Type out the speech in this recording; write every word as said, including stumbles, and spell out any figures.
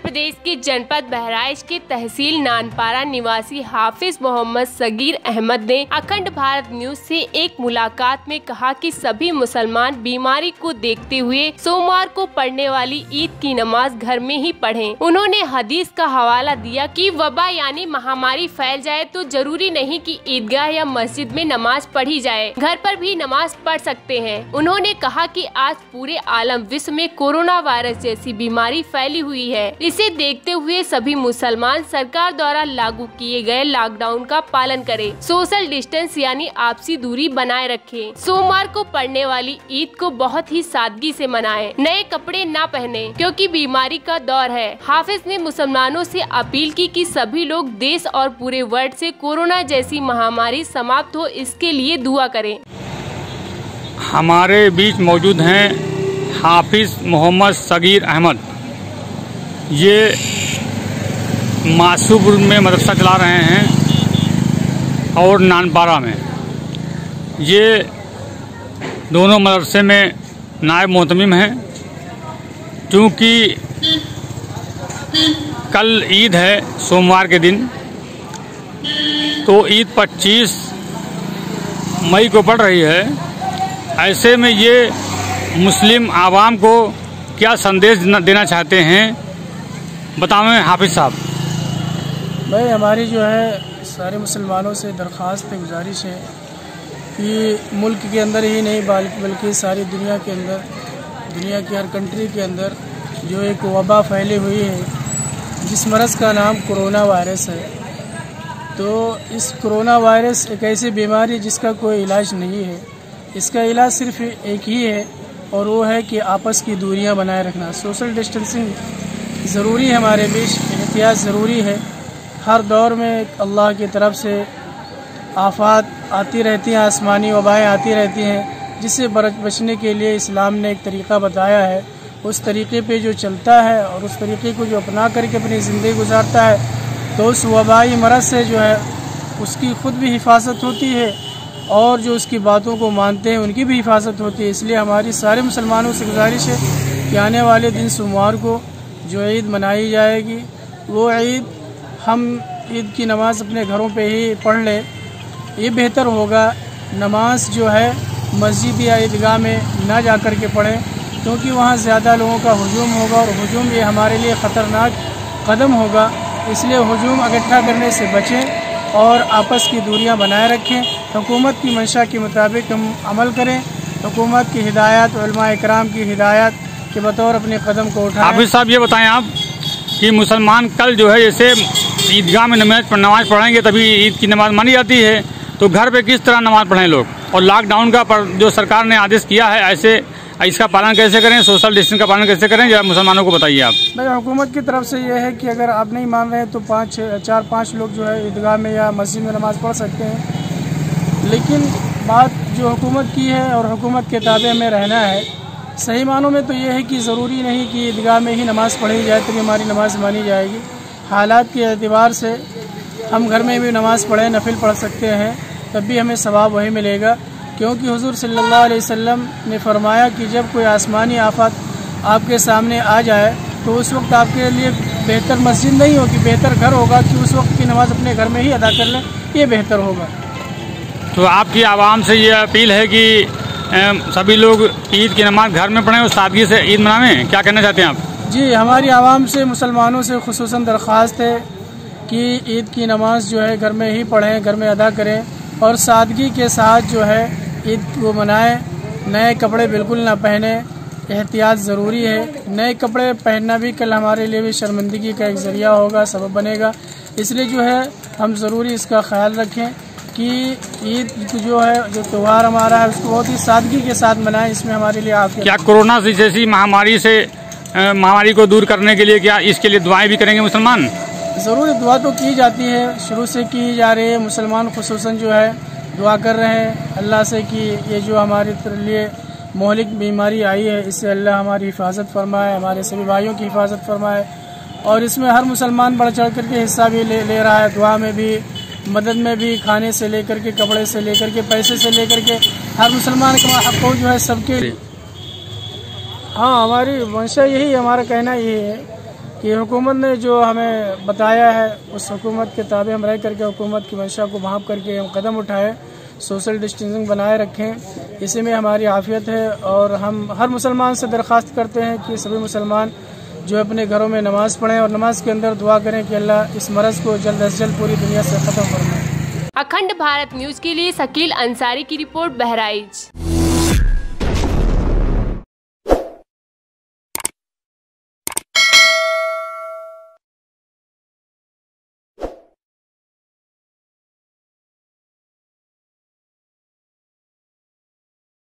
प्रदेश के जनपद बहराइच के तहसील नानपारा निवासी हाफिज मोहम्मद सगीर अहमद ने अखंड भारत न्यूज से एक मुलाकात में कहा कि सभी मुसलमान बीमारी को देखते हुए सोमवार को पढ़ने वाली ईद की नमाज घर में ही पढ़ें। उन्होंने हदीस का हवाला दिया कि वबा यानी महामारी फैल जाए तो जरूरी नहीं कि ईदगाह या मस्जिद में नमाज पढ़ी जाए, घर पर भी नमाज पढ़ सकते हैं। उन्होंने कहा कि आज पूरे आलम विश्व में कोरोना वायरस जैसी बीमारी फैली हुई है। इसे देखते हुए सभी मुसलमान सरकार द्वारा लागू किए गए लॉकडाउन का पालन करें, सोशल डिस्टेंस यानी आपसी दूरी बनाए रखें। सोमवार को पड़ने वाली ईद को बहुत ही सादगी से मनाएं, नए कपड़े ना पहने क्योंकि बीमारी का दौर है। हाफिज ने मुसलमानों से अपील की कि सभी लोग देश और पूरे वर्ल्ड से कोरोना जैसी महामारी समाप्त हो, इसके लिए दुआ करें। हमारे बीच मौजूद हैं हाफिज मोहम्मद सगीर अहमद। ये मासूपुर में मदरसा चला रहे हैं और नानपारा में। ये दोनों मदरसे में नायब मोहतमिम हैं। क्योंकि कल ईद है सोमवार के दिन, तो ईद पच्चीस मई को पड़ रही है। ऐसे में ये मुस्लिम आवाम को क्या संदेश देना चाहते हैं, बताएं हाफिज साहब। भाई हमारी जो है सारे मुसलमानों से दरख्वास्त है, गुजारिश है कि मुल्क के अंदर ही नहीं बल्कि सारी दुनिया के अंदर, दुनिया की हर कंट्री के अंदर जो एक वबा फैली हुई है जिस मरज़ का नाम कोरोना वायरस है। तो इस कोरोना वायरस एक ऐसी बीमारी जिसका कोई इलाज नहीं है। इसका इलाज सिर्फ एक ही है और वो है कि आपस की दूरियां बनाए रखना, सोशल डिस्टेंसिंग ज़रूरी है, हमारे बीच एहतियात ज़रूरी है। हर दौर में अल्लाह की तरफ से आफात आती रहती हैं, आसमानी वबाएँ आती रहती हैं, जिससे बचने के लिए इस्लाम ने एक तरीक़ा बताया है। उस तरीक़े पे जो चलता है और उस तरीक़े को जो अपना करके अपनी ज़िंदगी गुजारता है तो उस वबाई मरज़ से जो है उसकी ख़ुद भी हिफाजत होती है और जो उसकी बातों को मानते हैं उनकी भी हिफाजत होती है। इसलिए हमारी सारे मुसलमानों से गुजारिश है कि आने वाले दिन सोमवार को जो ईद मनाई जाएगी वो ईद हम ईद की नमाज़ अपने घरों पे ही पढ़ लें, ये बेहतर होगा। नमाज जो है मस्जिद या ईदगाह में ना जा कर के पढ़ें क्योंकि वहाँ ज़्यादा लोगों का हुजूम होगा और हुजूम ये हमारे लिए ख़तरनाक कदम होगा। इसलिए हुजूम इकट्ठा करने से बचें और आपस की दूरियां बनाए रखें। हुकूमत की मंशा के मुताबिक हम अमल करें, हुकूमत की हिदायत, उलमा इकराम की हिदायत के बतौर अपने कदम को उठाएं। हाफिज साहब ये बताएं आप कि मुसलमान कल जो है जैसे ईदगाह में नमाज नमाज पढ़ेंगे तभी ईद की नमाज मानी जाती है, तो घर पे किस तरह नमाज पढ़ें लोग? और लॉकडाउन का पर जो सरकार ने आदेश किया है ऐसे इसका पालन कैसे करें, सोशल डिस्टेंस का पालन कैसे करें, जरा मुसलमानों को बताइए आप। भाई हुकूमत की तरफ से ये है कि अगर आप नहीं मान रहे हैं तो पाँच चार पाँच लोग जो है ईदगाह में या मस्जिद में नमाज़ पढ़ सकते हैं। लेकिन बात जो हुकूमत की है और हुकूमत के ताबे में रहना है, सही मानों में तो ये है कि ज़रूरी नहीं कि ईदगाह में ही नमाज़ पढ़ी जाए तभी हमारी नमाज़ मानी जाएगी। हालात के एतबार से हम घर में भी नमाज़ पढ़ें, नफिल पढ़ सकते हैं, तब भी हमें सवाब वही मिलेगा। क्योंकि हुज़ूर सल्लल्लाहु अलैहि वसल्लम ने फरमाया कि जब कोई आसमानी आफत आपके सामने आ जाए तो उस वक्त आपके लिए बेहतर मस्जिद नहीं होगी, बेहतर घर होगा कि उस वक्त की नमाज़ अपने घर में ही अदा कर लें, ये बेहतर होगा। तो आपकी आवाम से ये अपील है कि सभी लोग ईद की नमाज घर में पढ़ें और सादगी से ईद मनाएं, क्या कहना चाहते हैं आप? जी, हमारी आवाम से, मुसलमानों से खुसूसन दरख्वास्त है कि ईद की नमाज जो है घर में ही पढ़ें, घर में अदा करें और सादगी के साथ जो है ईद को मनाएं। नए कपड़े बिल्कुल ना पहने, एहतियात ज़रूरी है। नए कपड़े पहनना भी कल हमारे लिए भी शर्मिंदगी का एक ज़रिया होगा, सबब बनेगा। इसलिए जो है हम ज़रूरी इसका ख्याल रखें कि ईद जो है जो त्यौहार हमारा है उसको बहुत ही सादगी के साथ मनाएं। इसमें हमारे लिए आफियत। क्या कोरोना जैसी महामारी से महामारी को दूर करने के लिए क्या इसके लिए दुआएं भी करेंगे मुसलमान? ज़रूर दुआ तो की जाती है, शुरू से की जा रही है। मुसलमान खुसूसन जो है दुआ कर रहे हैं अल्लाह से कि ये जो हमारे लिए मोहलिक बीमारी आई है इससे अल्लाह हमारी हिफाजत फरमाए, हमारे सभी भाइयों की हिफाजत फरमाए। और इसमें हर मुसलमान बढ़ चढ़ करके हिस्सा भी ले ले रहा है, दुआ में भी, मदद में भी, खाने से लेकर के, कपड़े से लेकर के, पैसे से लेकर के, हर मुसलमान का हक जो है सबके। हाँ, हमारी मंशा यही, हमारा कहना यही है कि हुकूमत ने जो हमें बताया है उस हुकूमत के ताबे हम रह करके हुकूमत की मंशा को भांप करके हम कदम उठाएं, सोशल डिस्टेंसिंग बनाए रखें, इसी में हमारी आफियत है। और हम हर मुसलमान से दरख्वास्त करते हैं कि सभी मुसलमान जो अपने घरों में नमाज़ पढ़ें और नमाज के अंदर दुआ करें कि अल्लाह इस मरज़ को जल्द अज जल्द पूरी दुनिया से ख़त्म फरमाए। अखंड भारत न्यूज़ के लिए शकील अंसारी की रिपोर्ट, बहराइच।